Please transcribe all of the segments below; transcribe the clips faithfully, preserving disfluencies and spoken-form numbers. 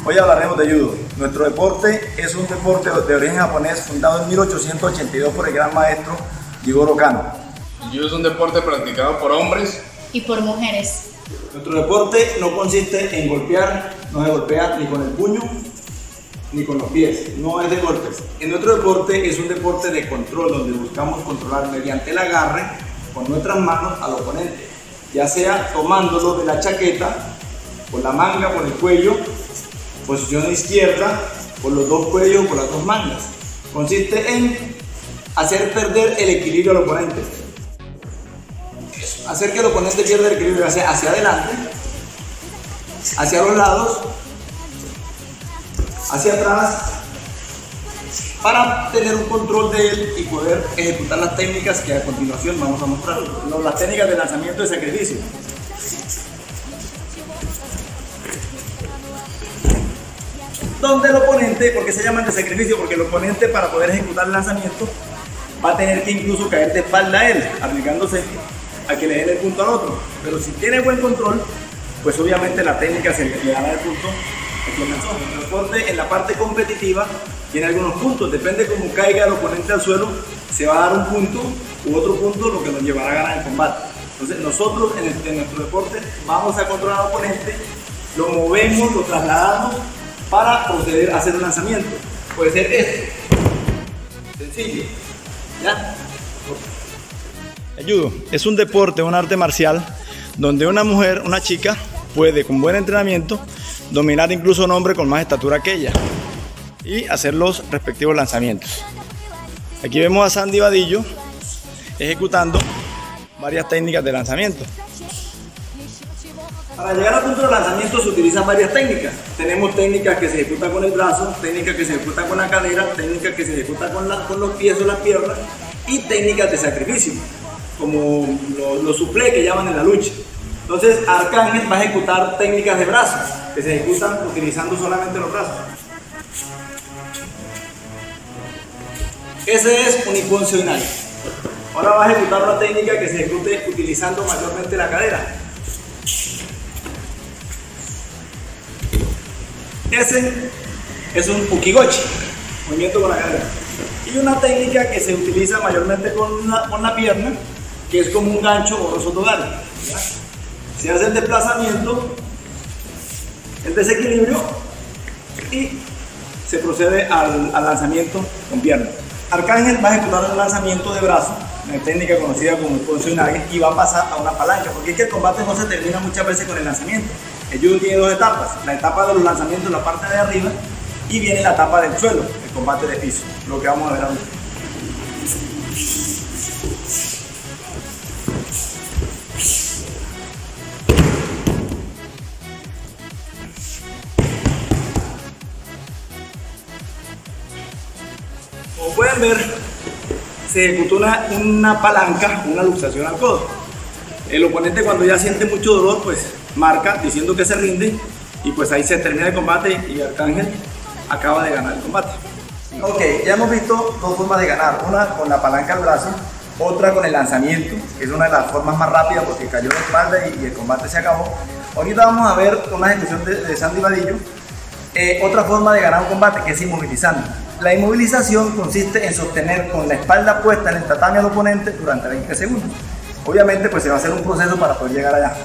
Hoy hablaremos de judo. Nuestro deporte es un deporte de origen japonés fundado en mil ochocientos ochenta y dos por el gran maestro Jigoro Kano. El judo es un deporte practicado por hombres y por mujeres. Nuestro deporte no consiste en golpear, no se golpea ni con el puño ni con los pies, no es de golpes. En nuestro deporte es un deporte de control donde buscamos controlar mediante el agarre con nuestras manos al oponente, ya sea tomándolo de la chaqueta, por la manga, por el cuello, posición izquierda, por los dos cuellos, por las dos mangas. Consiste en hacer perder el equilibrio al oponente. Hacer que el oponente pierda el equilibrio hacia, hacia adelante, hacia los lados, hacia atrás, para tener un control de él y poder ejecutar las técnicas que a continuación vamos a mostrar. Las técnicas de lanzamiento de sacrificio. Donde el oponente, ¿por qué se llaman de sacrificio? Porque el oponente, para poder ejecutar el lanzamiento, va a tener que incluso caer de espalda a él, arriesgándose a que le den el punto al otro. Pero si tiene buen control, pues obviamente la técnica se le dará el punto al que lanzó. El deporte en la parte competitiva tiene algunos puntos, depende cómo caiga el oponente al suelo, se va a dar un punto u otro punto, lo que nos llevará a ganar el combate. Entonces nosotros en, el, en nuestro deporte vamos a controlar al oponente, lo movemos, lo trasladamos para proceder a hacer un lanzamiento. Puede ser este, sencillo, ¿ya? El judo es un deporte, un arte marcial, donde una mujer, una chica, puede con buen entrenamiento dominar incluso a un hombre con más estatura que ella y hacer los respectivos lanzamientos. Aquí vemos a Sandy Vadillo ejecutando varias técnicas de lanzamiento. Para llegar al punto de lanzamiento se utilizan varias técnicas. Tenemos técnicas que se ejecutan con el brazo, técnicas que se ejecutan con la cadera, técnicas que se ejecutan con, la, con los pies o las piernas y técnicas de sacrificio, como los lo suplé que llaman en la lucha. Entonces Arcángel va a ejecutar técnicas de brazos, que se ejecutan utilizando solamente los brazos. Ese es un Ippon Seoi-nage. Ahora va a ejecutar una técnica que se ejecute utilizando mayormente la cadera. Ese es un Ukigochi, movimiento con la cadera. Y una técnica que se utiliza mayormente con la, con la pierna, que es como un gancho o rosotogari. Se hace el desplazamiento, el desequilibrio y se procede al, al lanzamiento con pierna. Arcángel va a ejecutar el lanzamiento de brazo, una técnica conocida como Ippon Seoi-nage, y va a pasar a una palanca, porque es que el combate no se termina muchas veces con el lanzamiento. El judo tiene dos etapas, la etapa de los lanzamientos en la parte de arriba y viene la etapa del suelo, el combate de piso, lo que vamos a ver ahora. Como pueden ver, se ejecutó una, una palanca, una luxación al codo. El oponente, cuando ya siente mucho dolor, pues marca diciendo que se rinde y pues ahí se termina el combate y Arcángel acaba de ganar el combate. Ok, ya hemos visto dos formas de ganar, una con la palanca al brazo, otra con el lanzamiento, que es una de las formas más rápidas porque cayó de espalda y, y el combate se acabó. Ahorita vamos a ver una ejecución de, de Sandy Vadillo, eh, otra forma de ganar un combate, que es inmovilizando. La inmovilización consiste en sostener con la espalda puesta en el tatami al oponente durante veinte segundos. Obviamente pues se va a hacer un proceso para poder llegar allá.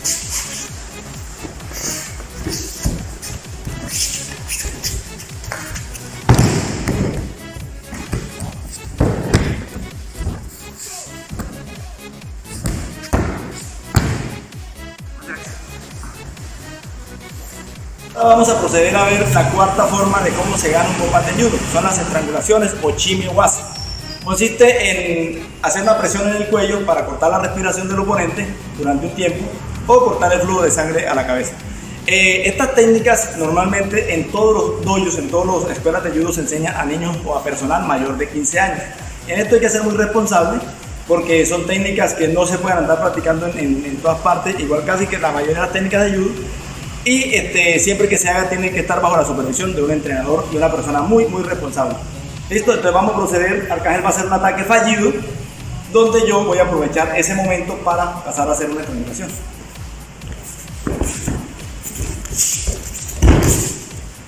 Ahora vamos a proceder a ver la cuarta forma de cómo se gana un combate en judo. Son las estrangulaciones o chimi-waza. Consiste en hacer una presión en el cuello para cortar la respiración del oponente durante un tiempo o cortar el flujo de sangre a la cabeza. Eh, estas técnicas normalmente en todos los dojos, en todas las escuelas de judo se enseñan a niños o a personal mayor de quince años. En esto hay que ser muy responsable porque son técnicas que no se pueden andar practicando en, en, en todas partes, igual casi que la mayoría de las técnicas de judo. Y este, siempre que se haga tiene que estar bajo la supervisión de un entrenador y una persona muy muy responsable. Listo, entonces vamos a proceder. Arcángel va a hacer un ataque fallido donde yo voy a aprovechar ese momento para pasar a hacer una estrangulación.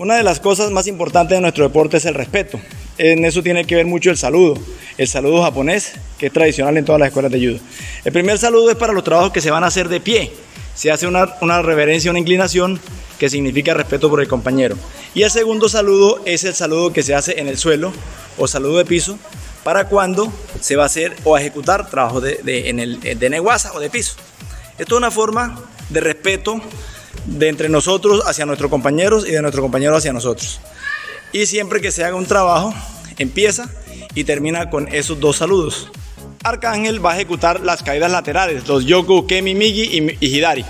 Una de las cosas más importantes de nuestro deporte es el respeto. En eso tiene que ver mucho el saludo, el saludo japonés, que es tradicional en todas las escuelas de judo. El primer saludo es para los trabajos que se van a hacer de pie. Se hace una, una reverencia, una inclinación, que significa respeto por el compañero. Y el segundo saludo es el saludo que se hace en el suelo, o saludo de piso, para cuando se va a hacer o a ejecutar trabajo de, de, en el, de neguaza o de piso. Esto es una forma de respeto de entre nosotros hacia nuestros compañeros y de nuestros compañeros hacia nosotros. Y siempre que se haga un trabajo, empieza y termina con esos dos saludos. Arcángel va a ejecutar las caídas laterales, los Yoku, Kemi, Migi y, y Hidari.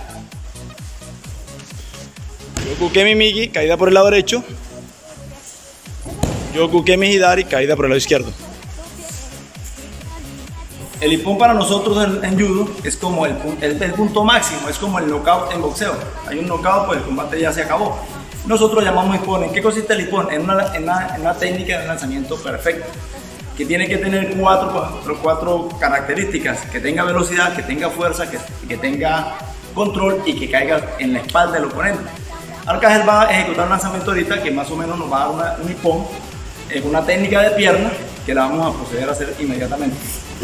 Yoku, Kemi, Migi, caída por el lado derecho. Yoku, Kemi, Hidari, caída por el lado izquierdo. El ippon para nosotros en, en judo es como el, el, el punto máximo, es como el knockout en boxeo. Hay un knockout, pues el combate ya se acabó. Nosotros llamamos ippon. ¿En qué consiste el ippon? En una, en una, en una técnica de lanzamiento perfecta, que tiene que tener cuatro, cuatro, cuatro características: que tenga velocidad, que tenga fuerza, que, que tenga control y que caiga en la espalda del oponente. Arcángel va a ejecutar un lanzamiento ahorita que más o menos nos va a dar una, un ippon, en una técnica de pierna que la vamos a proceder a hacer inmediatamente.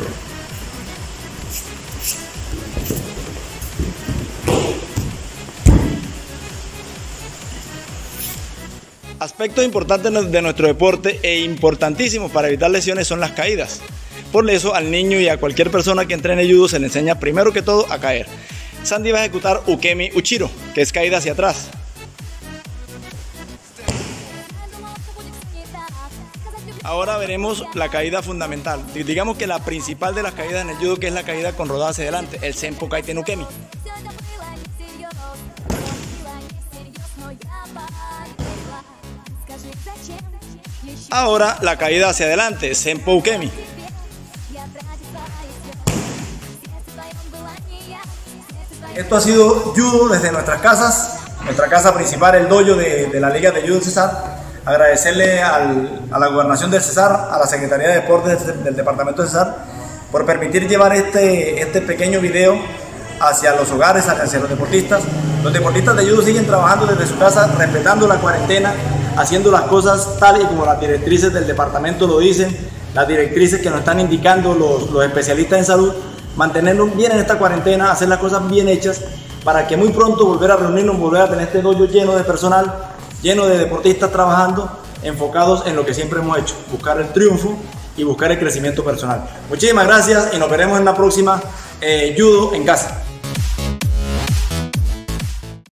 Aspectos importantes de nuestro deporte e importantísimos para evitar lesiones son las caídas. Por eso al niño y a cualquier persona que entrene judo se le enseña primero que todo a caer. Sandy va a ejecutar Ukemi Uchiro, que es caída hacia atrás. Ahora veremos la caída fundamental, digamos que la principal de las caídas en el judo, que es la caída con rodada hacia adelante, el Senpo Kaiten Ukemi. Ahora la caída hacia adelante, Senpo Ukemi. Esto ha sido judo desde nuestras casas, nuestra casa principal, el dojo de, de la Liga de Judo del Cesar. Agradecerle al, a la Gobernación del Cesar, a la Secretaría de Deportes del, del Departamento de Cesar, por permitir llevar este, este pequeño video hacia los hogares, hacia los deportistas. Los deportistas de judo siguen trabajando desde su casa, respetando la cuarentena, haciendo las cosas tal y como las directrices del departamento lo dicen, las directrices que nos están indicando los, los especialistas en salud, mantenernos bien en esta cuarentena, hacer las cosas bien hechas, para que muy pronto volver a reunirnos, volver a tener este dojo lleno de personal, lleno de deportistas trabajando, enfocados en lo que siempre hemos hecho, buscar el triunfo y buscar el crecimiento personal. Muchísimas gracias y nos veremos en la próxima eh, Judo en Casa.